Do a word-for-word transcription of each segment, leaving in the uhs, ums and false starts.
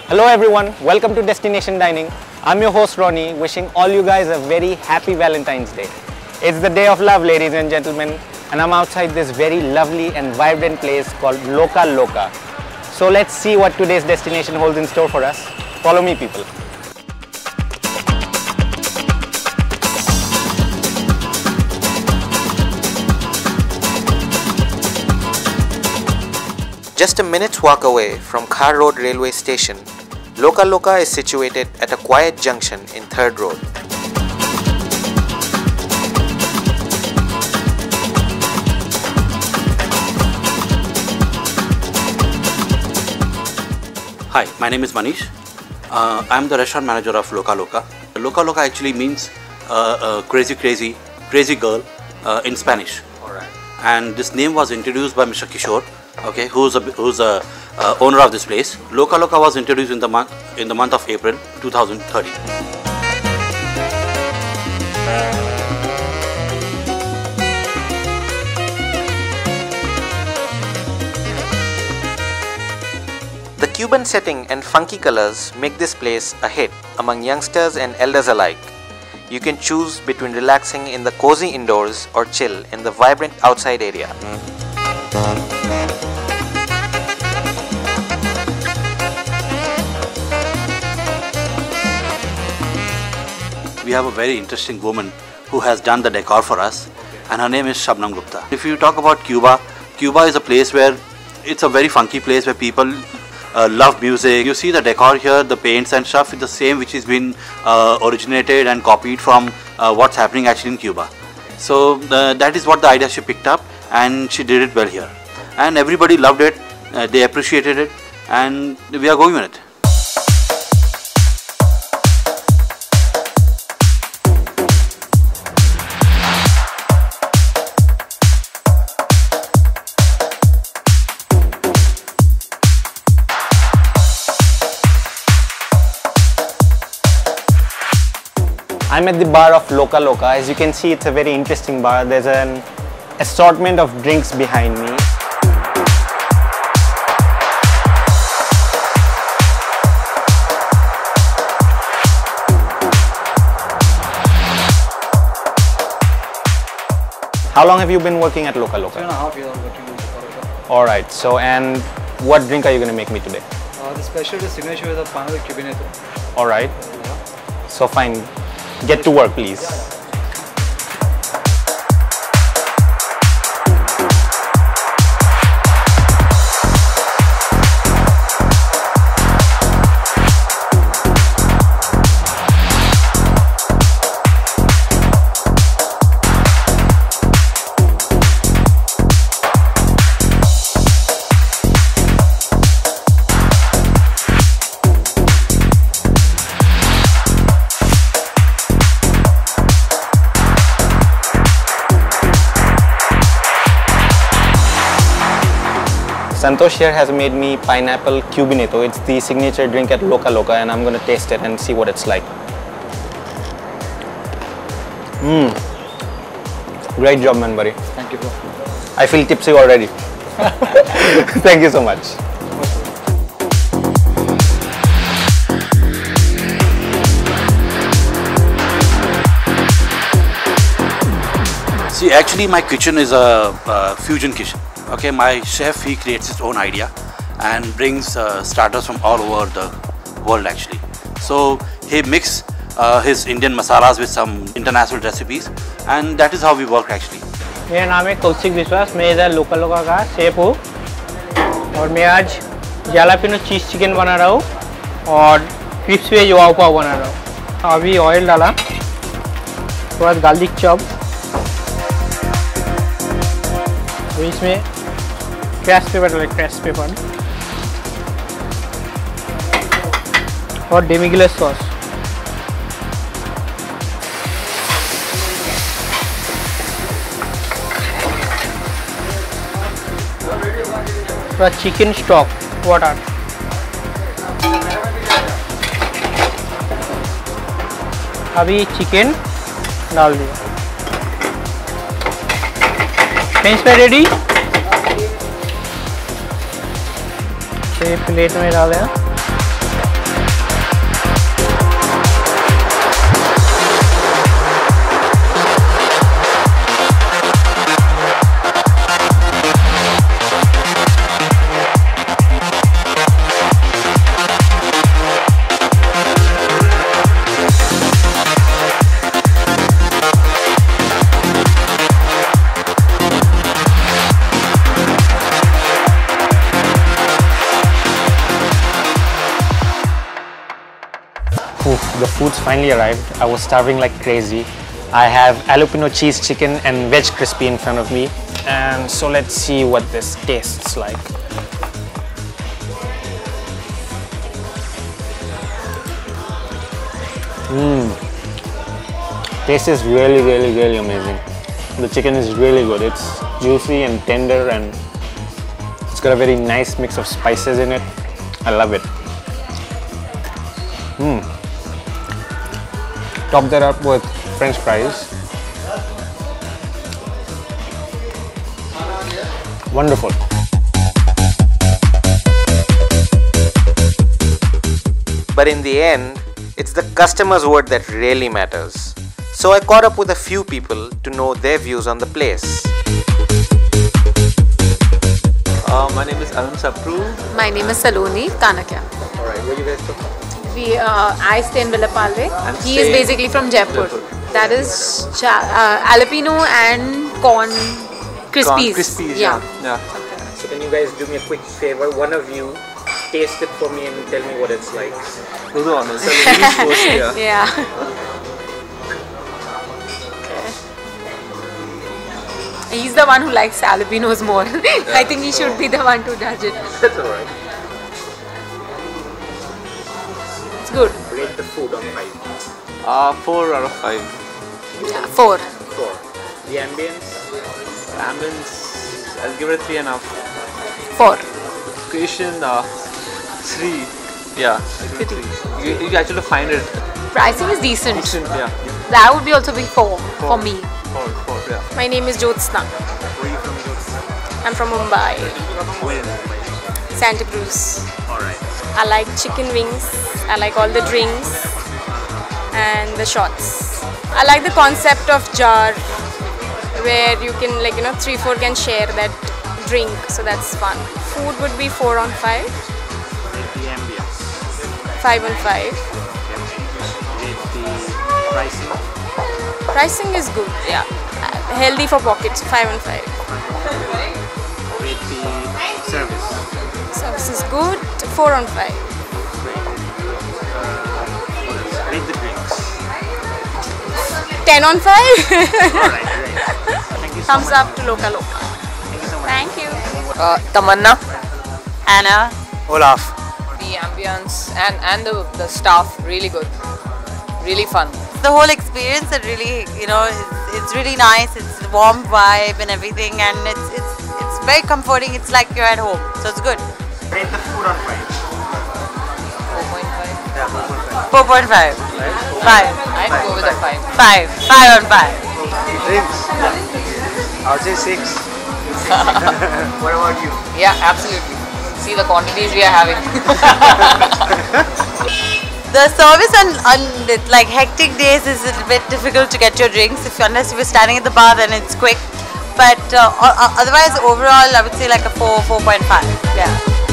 Hello everyone, welcome to Destination Dining. I'm your host Ronnie, wishing all you guys a very happy Valentine's Day. It's the day of love, ladies and gentlemen, and I'm outside this very lovely and vibrant place called Loca Loca. So let's see what today's destination holds in store for us. Follow me, people. Just a minute's walk away from Khar Road railway station, Loca Loca is situated at a quiet junction in third Road. Hi, my name is Manish. Uh, I am the restaurant manager of Loca Loca. Loca Loca actually means uh, uh, crazy, crazy, crazy girl uh, in Spanish. Alright. And this name was introduced by Mister Kishore, okay, who's a who's a uh, owner of this place. Loca Loca was introduced in the month in the month of April two thousand thirteen. The Cuban setting and funky colors make this place a hit among youngsters and elders alike. You can choose between relaxing in the cozy indoors or chill in the vibrant outside area. We have a very interesting woman who has done the decor for us, and her name is Shabnam Gupta. If you talk about Cuba, Cuba is a place where it's a very funky place where people uh, love music. You see the decor here, the paints and stuff is the same which has been uh, originated and copied from uh, what's happening actually in Cuba. So uh, that is what the idea she picked up, and she did it well here. And everybody loved it, uh, they appreciated it, and we are going with it. I'm at the bar of Loca Loca. As you can see, it's a very interesting bar. There's an assortment of drinks behind me. How long have you been working at Loca Loca? Two and a half years working in Loca Loca. Alright, so and what drink are you going to make me today? Uh, the special is signature with a panel Cuban. Alright, Yeah. so fine. Get to work, please. Santosh here has made me pineapple Cubanito. It's the signature drink at Loca Loca, and I'm going to taste it and see what it's like. Mmm. Great job, man, buddy. Thank you, bro. I feel tipsy already. Thank you so much. See, actually my kitchen is a, a fusion kitchen. Okay, my chef, he creates his own idea and brings uh, starters from all over the world actually. So he mix uh, his Indian masalas with some international recipes, and that is how we work actually. मेरा नाम है कौशिक विश्वास, मैं इधर लोका लोका का chef हूँ और मैं आज जालापिनो चीज़ चिकन बना रहा हूँ और क्रिस्पी वेज वाव पाव बना रहा हूँ। अभी ऑयल डाला, थोड़ा गार्लिक चॉप, इसमें क्रैश पेपर डाला, क्रैश पेपर और डेमिग्लेस सॉस, थोड़ा चिकन स्टॉक वाटर, अभी चिकन डाल दिया। फ्रेंच फ्राई रेडी, प्लेट में डालें। Oof, the food's finally arrived. I was starving like crazy. I have jalapeno cheese chicken and veg crispy in front of me. And so let's see what this tastes like. Mmm. Taste is really, really, really amazing. The chicken is really good. It's juicy and tender, and it's got a very nice mix of spices in it. I love it. Mmm. Top that up with French fries. Wonderful. But in the end, it's the customer's word that really matters. So I caught up with a few people to know their views on the place. Uh, my name is Alan Sapru. My name is Saloni Kanakya. Alright, where you guys from? We, uh, I stay in Villapalve. And He is stay- basically from Jaipur. Jaipur. That is cha uh, jalapeno and corn crispies. Crispies, yeah. yeah. So can you guys do me a quick favor? One of you taste it for me and tell me what it's like. Do the honors. So ladies first, yeah. Yeah. He's the one who likes jalapenos more. I think he should be the one to judge it. That's alright. It's good. Rate the food on five. Uh, four out of five. Yeah, four. Four. The ambience? Ambience, I'll give it a three and a half. Four. Location, uh, three. Yeah, I give it three. You, you actually find it Pricing is decent. decent, yeah. That would be also be four, Four. for me. Four, four, yeah. My name is Jyotsna. Where are you from, Jyotsna? I'm from Mumbai, Where in Mumbai? Santa Cruz. Alright. I like chicken wings. I like all the drinks and the shots. I like the concept of jar where you can, like, you know, three, four can share that drink. So that's fun. Food would be four on five. The ambience. Five on five. Rate the pricing. Pricing is good. Yeah. Uh, Healthy for pockets. Five on five. Rate the service. Service is good. Four on five. Rate the drinks. Ten on five. Alright, great. Thank you so Thumbs much. up to Loca Loca. Thank you so much. Thank you. Uh, Tamanna, Anna. Olaf. The ambience and, and the, the staff, really good. Really fun. The whole experience, it really, you know, it's, it's really nice. It's a warm vibe and everything, and it's it's it's very comforting. It's like you're at home, so it's good. Rate the food on five. four point five. Yeah, four point five. Four point five. Five. I'd go with a five. Five. Five on five. Drinks? I'll say six. What about you? Yeah, absolutely. See the quantities we are having. The service on, on like hectic days is a bit difficult to get your drinks. If unless you were standing at the bar, then it's quick. But uh, o- otherwise, overall, I would say like a four, four point five. Yeah.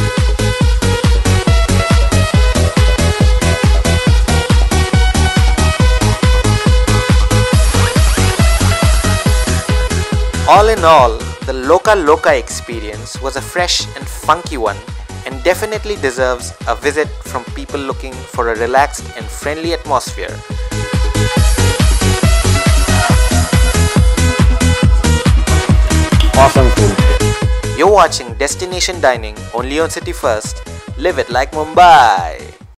All in all, the Loca Loca experience was a fresh and funky one, and definitely deserves a visit from people looking for a relaxed and friendly atmosphere. Awesome food. You're watching Destination Dining only on City First. Live it like Mumbai.